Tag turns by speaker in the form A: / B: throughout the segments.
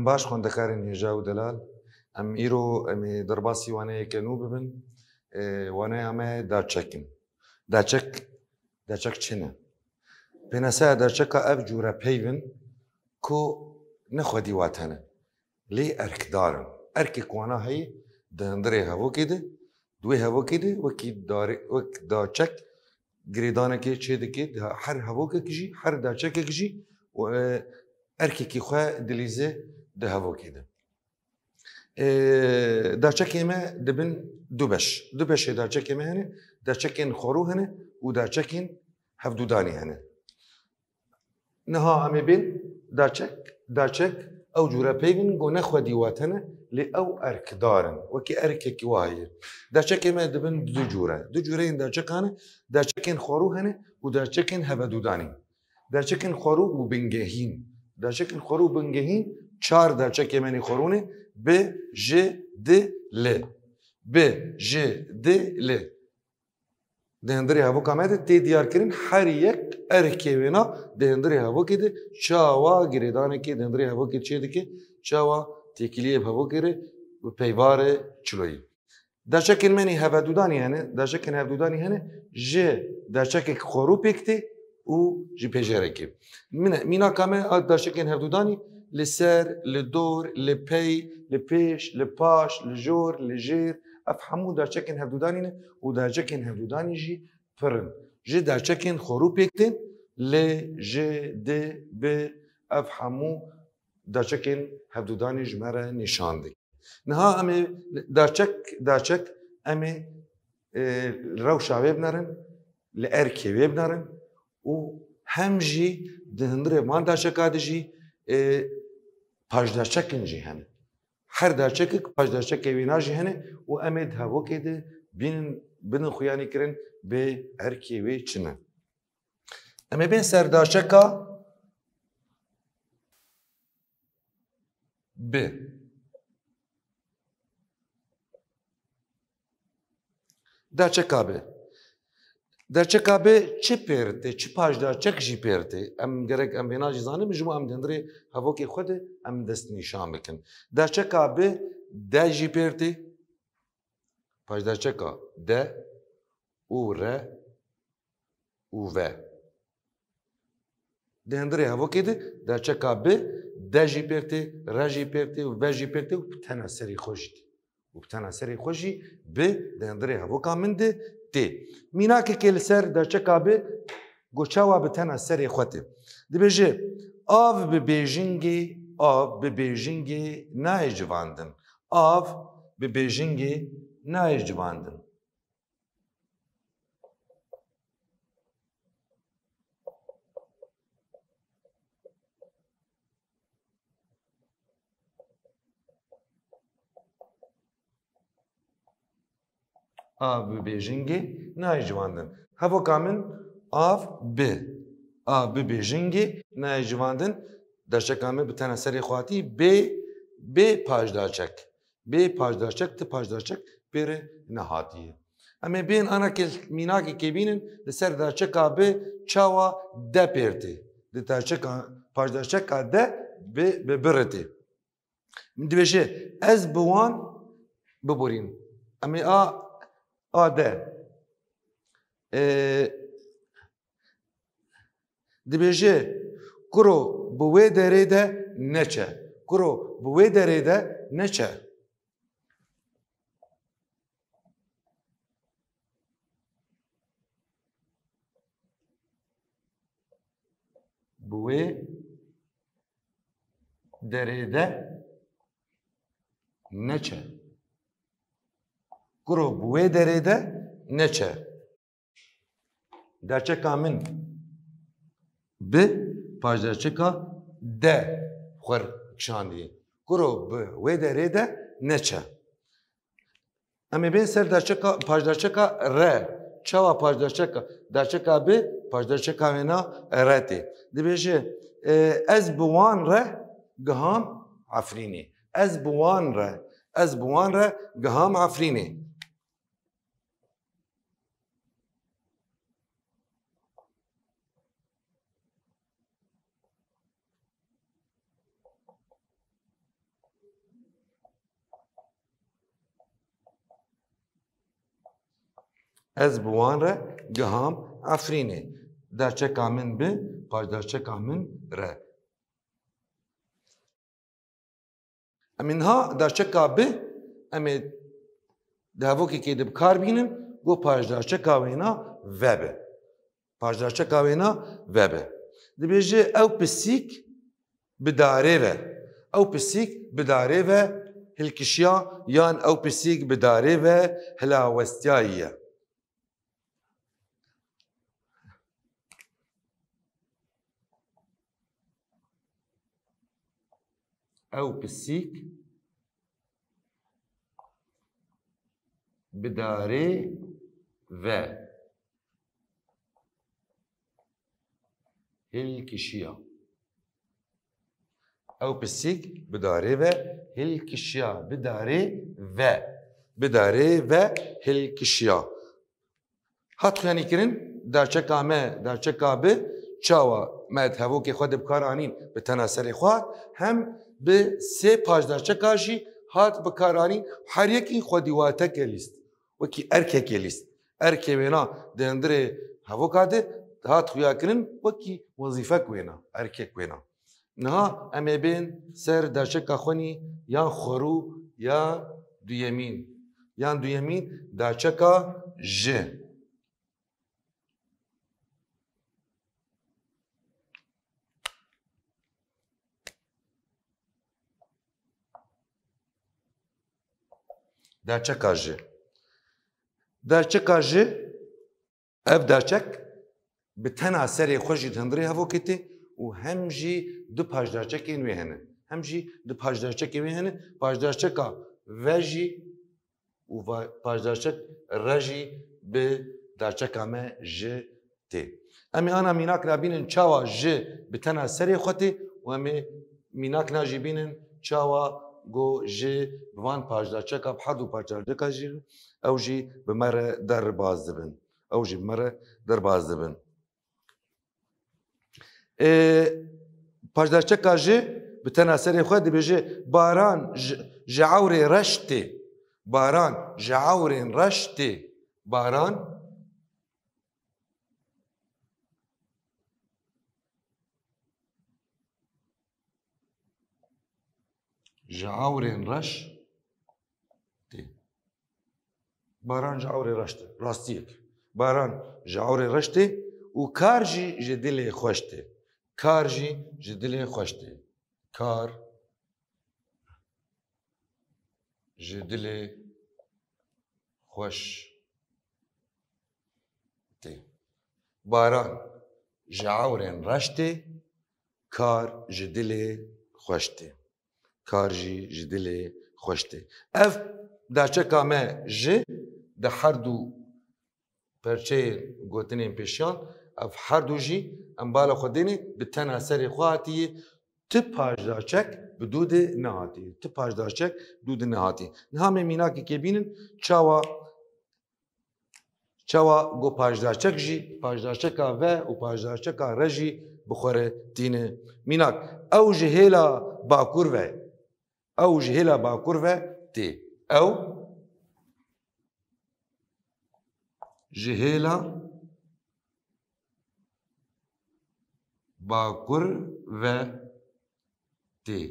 A: باش خوندەکارن هێژا و دەلال ئەم ئیرۆ ئەمێ دەرباسی وانەیەکەن و ببن وانەیە ئەمە داچەک چنە پێناسایە داچەکە ئەف جوورە پەیون کۆ نەخوەدی واتەنە لێ ئەرکدارن ئەرکێک وانە هەیە دەهەندرێ هەڤۆکێ دە دوێ هەڤۆکێ دە وەک داچەک گرێدانێکێ چێ دەکێت هەر هەڤۆکێکژی هەر داچەکێکژی ئەرکێکی خوێ دلیزێ دە هەڤۆکێ دە داچەکێمە دەبن دوو بەشێ داچەکێمە هەنێ داچەکێن خۆڕوو هەنێ و داچەکێن هەفتوودانی هەنێ نەها ئەمێ بێن داچەک ئەو جوورە پەیون گۆ نەخوەدی واتەنە لێ ئەو ئەرکدارن وەکی ئەرکێکی وایە داچەکێمە دەبن دوو جوورەیەن داچەکانە داچەکێن خۆڕوو هەنێ و داچەکێن هەڤەدوودانی داچەکێن خۆڕوو و بنگەهین داچەکێن خۆڕوو و بنگەهین چار داچەکێمەنی خۆڕوونێ ب ژ د ل ب ژ د ل دهندرê hevokê me de tê diyarkirin her yek erkê wêna dehindrê hevokê de çawa girêdanekê dehindrê hevokê çê dike çawa têkiliyê hevokê re û peyvarê çiloyî daçekên menî hevedûdanî hene daçekên hevdûdanî hene ji daçekek xorû pêk tê û ji pêjerekê mînaka me daçekên hevdûdanî li ser li dor li pey li pêş li paş li jor li jêr ev hemû daçekên hevdûdanî ne û daçekên hevdûdanî jî pirin ji daçekên xorû pêk tên lê ji dê bi ev hemû daçekên hevdûdanî ji me re nîşan dike niha em ê daçek em ê rewşa wê binerin li erkê wê binerin û hem jî di hundirê van daçeka de jî paşdaçekin jî hene her daçekek paşdaçekê wîna jî hene û em ê di hevokê de binin xuyanî kirin bê erkê wê çi ne em ê bên ser daçeka B daçeka B daçeka B çi pêr tê çi paşdaçek jî pêr tê em gerek em vêna jî zanim ji bo em dindirê hevokê xwe de em dest nîşan bikin daçeka B D jî pêr tê paşdaçeka D û R û V di hindirê hevokê de daçeka B D jî pêr tê R jî pêr tê û V jî pêr tê û bi tena serê xwe jî tê û bi tena serê xwe jî B di hindirê hevoka min de tê mînakekê li ser daçeka B goçawa bi tena serê xwe tê dibêje av bi bêjingê nayê civandin av bi bêjingê nayê civandin av bi bêjingê nayê civandin hevoka min av bi bêjingê nayê civandin daçeka me bi tena serê xwe hatî bê paşdaçek bê paşdaçek ti paşdaçek pêre nehatiye em ê bên anekê mînakekê bînin li ser daçeka B çawa D pêr tê di paşdaçeka D bi bir tê min dibêje ez bi wan biborîn em ê A D dibêje kuro bi wê derê de neçe kuro bi wê derê de neçe bi wê derê de neçe kuro bi wê derê de neçe daçeka min bi paşdaçeka D xwer kişandiye kuro bi wê derê de neçe em ê bên ser paşdaçeka R çawa paşdaçeka daçeka B paşdaçeka wêna R tê dibêje ez bi wan re giham Efrînê ez bi wan re giham Efrînê Ez bi wan re giham Efrînê. Derçeka min bi paşderçeka min re. Em niha derçeka bi em ê di hevokekê de bi kar bînin got paşderçeka wêna vebe. Paşderçeka wêna vebe. Dibêje ew pisîk bi darê ve. Ew pisîk bi darê ve hilkişiya yan ew pisîk bi darê ve hilawestiyayî ye. Ew pisîk bi darê ve hilkişiya. Ew pisîk bi darê ve hilkişiya. Bi darê ve. Bi darê ve hilkişiya. Hat xuyanîkirin derçeka me derçeka bi çawa me hevokê xwe di bi kar anîn bi tena serê xwe hem bi sê paşderçeka jî hat bi kar anîn her yekî xwedî wateke lîst. Wekî erkekê lîst. Erkê wêna di hundirê hevoka de hat xuyakirin wekî wezîfek wêna, erkek wêna. Niha em ê bên ser derçeka xwenî yan xwerû ya duyemîn. Yan duyemîn derçeka ji. Derçeka ji. Derçeka ji ev derçek bi tena serê xwe jî di hundirê hevokê tê û hem jî du paşderçekên wê hene. Hem jî du paşderçekên wê hene. Paşderçeka ve jî û paşderçek re jî bi derçeka me ji tê. Em ê ana mînak rabînin çawa ji bi tena serê xwe tê û em ê mînak na jî bînin çawa got ji bi van paşderçeka bi her du paşderçeka jî ew jî bi me re derbas dibin. Ew jî bi me re derbas dibin. Paşderçeka jî bi tena serê xwe dibêje baran ji ewrê reş tê. Baran ji ewrên reş tê. Baran ji ewrên reş tê. Baran ji ewrê reş tê. Rastiyek. Baran ji ewrê reş tê û kar jî ji dilê xweş tê. Kar jî ji dilê xweş tê. Kar ji dilê xweş tê. Baran ji ewrên reş tê. Kar ji dilê xweş tê. Kar jî ji dilê xweş tê. Ev derçeka me ji di her du perçeyên gotinên pêşiyan ev her du jî em bala xwe dêne bi tena serê xwe hatiye ti paşderçek bi dû de nehatiye. Ti paşderçek dû de nehatiye. Niha me mînakekê bînin çawa got paşderçek jî paşderçeka ve û paşderçeka re jî bi xwe re tîne mînak. Ew ji hêla bakur ve. Ew ji hêla bakur ve tê. Ew ji hêla bakur ve tê.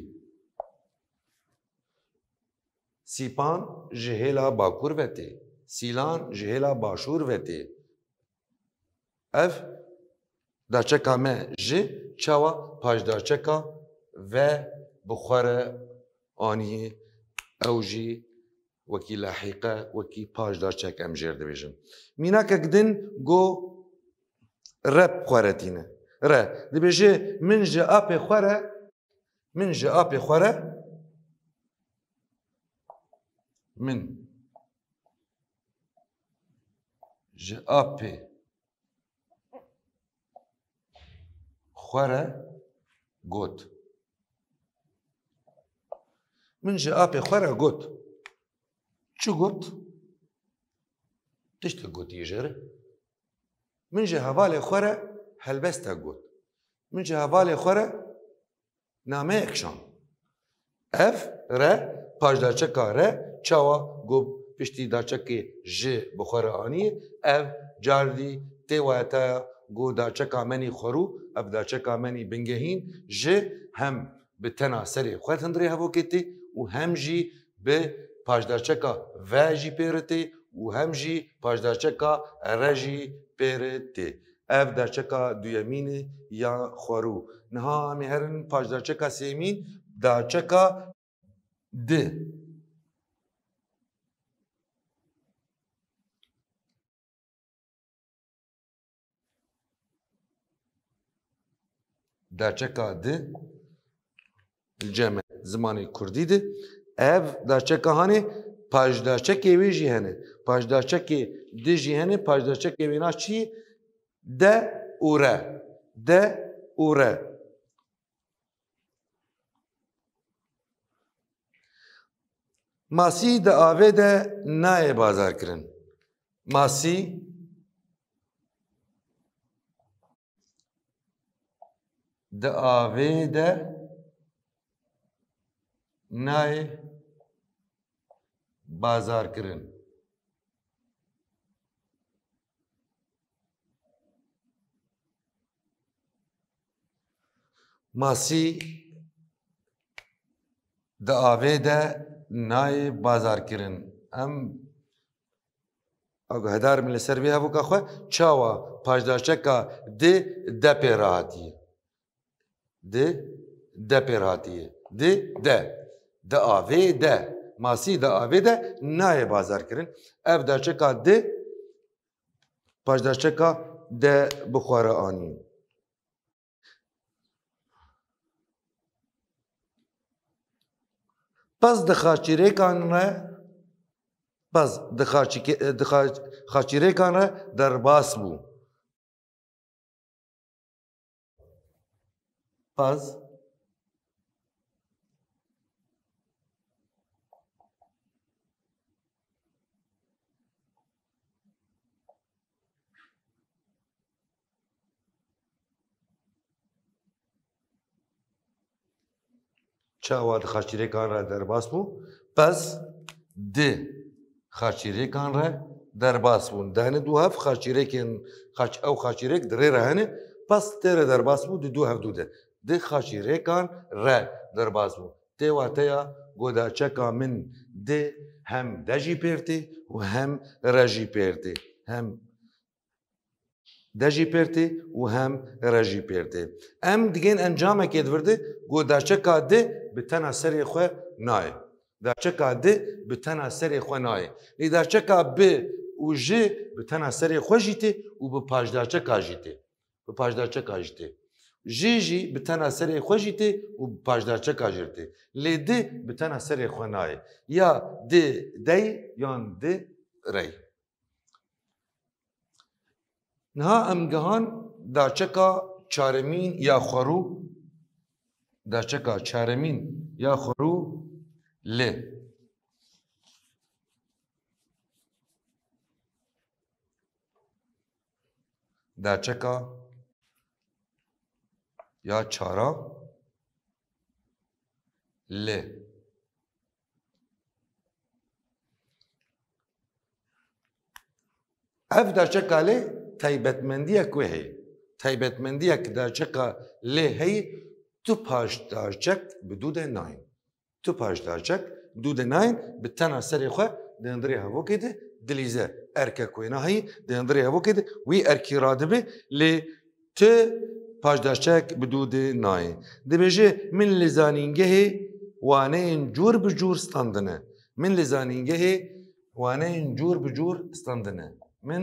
A: Sîpan ji hêla bakur ve tê. Sîlan ji hêla başûr ve tê. Ev derçeka me ji çawa paşderçeka ve bi xwe re anîye ew jî wekî lehîqe wekî paşderçek em jêr dibêjin. Mînakek din got rep xwe re tîne. Re dibêje min ji apê xwe re min ji apê xwe re min ji apê xwe re got. Min ji apê xwe re got. Çi got? Tiştek gotiye jê re. Min ji hevalê xwe re helbestek got. Min ji hevalê xwe re nameyek şand. Ev re paşderçeka re çawa got پشتی داچکی جه بخوره آنیه اف جاردی تیواتا گو داچکا منی خورو اف داچکا منی بنگهین جه هم به تنا سری خود هندری هفو کتی و هم جی به پاشدارچکا و جی پیرتی و هم جی پاشدارچکا رجی پیرتی اف داچکا دویمینی یا خورو نها همی هرن پاشدارچکا سیمین داچکا ده داچکا ده الجامع زمانی کردی ده ev daçeka hane pajdaçekê wê jî hene pajdaçekê di jî hene pajdaçekê wê na çi de û re de û re masî di avê de nayê bazarkirin masî di avê de nayê bazarkirin masî di avê de nayê bazarkirin em هدار من لسر بها بوكا خو چاوا پاجدارچکا de پیراتیه de پیراتیه de avê de masî de avê de nayê bazar kirin ev derçeka de pajdarçeka de bixwara anî pez di xaçîrêkan re pez di xaçîrêkan re derbas bû pez çawa di xaçîrêkan re derbas bû pez di xaçîrêkan re derbas bûn dehne du hev xaçîrêkên ew xaçîrêk di rê re hene pez tê re derbas bû di du hevdû de di xaçîrêkan re derbas bû tê wateya godaçeka min di hem de jî pêrtê û hem re jî pêrtê hem de jî pêrtê û hem re jî pêrtê em digên encamekê divirdi godaçeka di bi tena serê xwe nayê daçeka di bi tena serê xwe nayê lê daçeka bi û ji bi tena serê xwe jî tê û bi pajdaçeka jî tê bi pajdaçeka jî tê jî jî bi tena serê xwe jî tê û bi pajdaçeka jî tê lê di bi tena serê xwe nayê ya di dey yan di rey niha em gihan daçeka çaremîn ya xwerû daçeka çaremîn ya xwerû lê daçeka ya çara lê ev daçeka lê taybetmendiyek wê heye taybetmendiyek daçeka lê heye tu paşdarçek bi dû de nayên tu paşdarçek bi dû de nayên bi tena serê xwe di hundirê hevokê de dilîze erkek wê naheyî di hundirê hevokê de wî erkî radibe lê tu paşdarçek bi dû de nayê dibêje min li zanîngehê waneyên cûr bi cûr standine min li zanîngehê waneyên cûr bi cûr standine min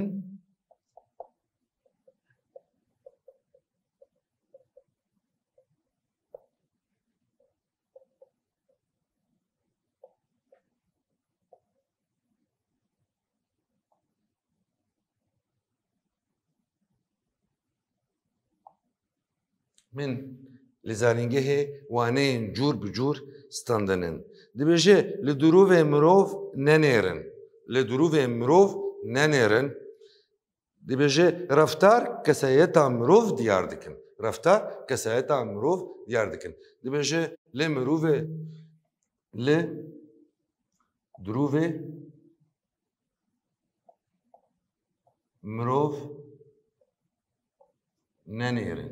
A: من li zanîngehê waneyên cûr bi cûr standinin dibêje li dirûvê mirov nenêrin li dirûvê mirov nenêrin dibêje reftar kesayeta mirov diyar dikin reftar kesayeta mirov diyar dikin dibêje lê mirovê li dirûvê مروف ننيرن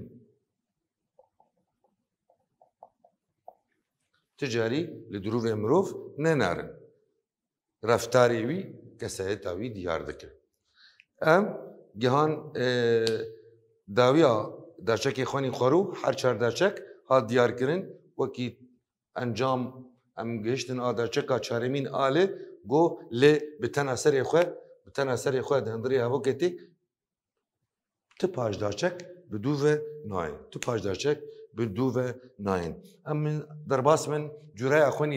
A: تجاري لدروف مروف ننارن رفتاري وي كسيتا وي ديار دكر ام جهان داويا درچك خواني خورو هر چار درچك ها ديار كرن وكي انجام ام گشتن ا درچكا چارمين آله گو ل بتنا سر خو دندري هاو كتي تپاش درچك بدوه ناين تپاش درچك بدوه ناين ام درباس من جراي اخواني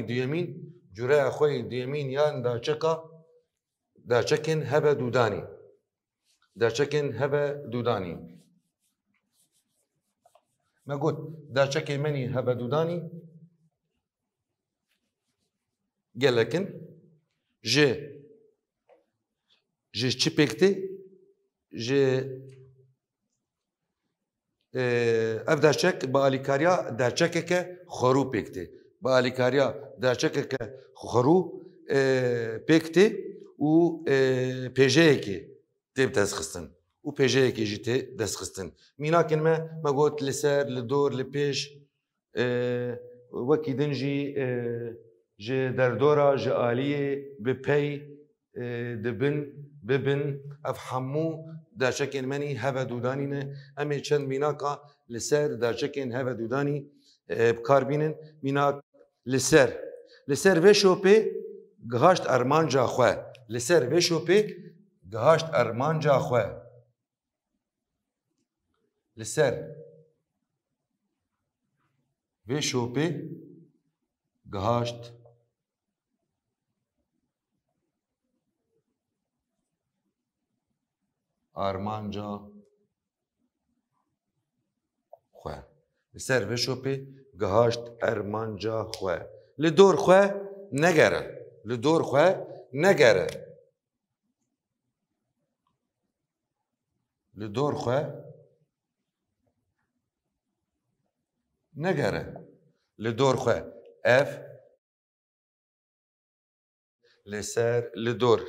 A: ديمين يان درچكن هبه دوداني ما قلت درچك مني هبه دوداني قال لكن جي چپكتي جي اف درچك باليكاريا درچكك خرو پكتي باليكاريا درچكك خرو پكتي و پيجيكي تب دسخستن و پيجيكي جيتي دسخستن ميناكن ما قلت لسر لدور لپيش وكي دنجي جي دردورا جي آلية بپي ببن افحمو درچكن مني هبه دودانينه امي چند ميناكا لسر درچكن هبه دوداني بكاربينن ميناك لسر وشوپي گهاشت ارمانجا خو لسر وشوپي گهاشت ارمانجا خو لسر وشوپي گهاشت ارمانجا خو لسر وشوپي گهاشت ارمانجا خو لدور خو نگره لدور خو نگره لدور خو نگره لدور خو اف لسر لدور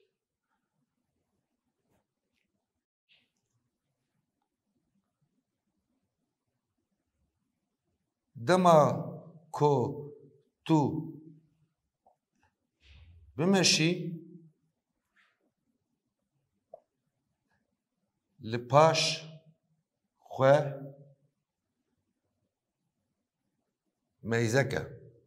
A: دما كو تو بمشي لپاش خو ميزكه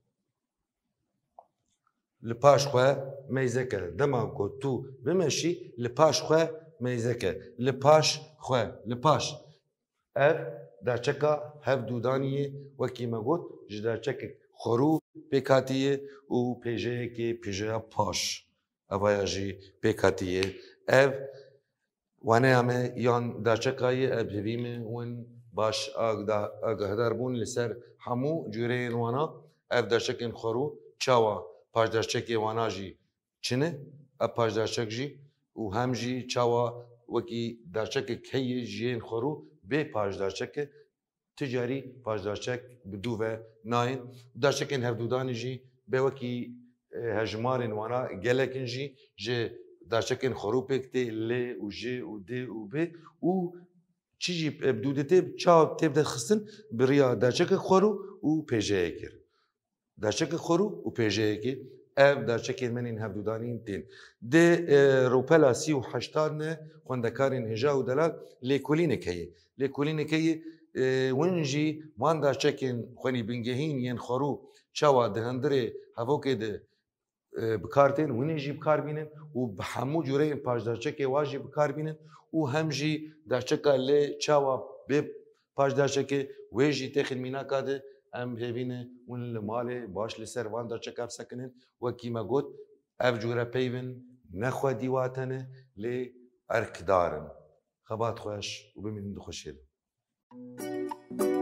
A: لپاش خو ميزكه دما كو تو بمشي لپاش خو ميزكه لپاش خو لپاش اف درچكا هف دودانيه وكي ما قلت جدرچك خرو بكاتيه و پيجيكي پيجيا پاش اواياجي بكاتيه اف وانا ام يان درچكاي ابهيمه ون باش اگهدار بون لسر همو جورين وانا اف درچكن خرو چاوا پاش درچكي وانا جي چنه اف پاش درچك جي و هم جي چاوا وكي درچك كي جين خرو به پاش درچك تجاري پاش درچك بدوه ناين درچكن هف دوداني جي به وكي هجمارن وانا گلكن جي درچكن خرو پكتي ل و ج و د و ب و چيجي بدودته چاو تبدا خصن بريا درچك خرو و پيجيكر درچك خرو و پيجيكر اف درچكن منين هف دودانين تين د روبلا 38 خوندكارن هجا و دلال لكولينك هي ونجي وان درچكن خوني بنگهين ين خرو چاوا دهندري هفوكي د بكارتين ونجي بكاربينن وبحمو جورين باش درچكي واجي بكاربينن وهمجي درچكا ل چاوا ب باش درچكي ويجي تخن ميناكا د ام هيبينه ون المالي باش لسر وان درچكا بسكنن وكيما قلت اف جورا بيفن نخوا ديواتنه ل اركدارن خبات خوش وبمن خوشيل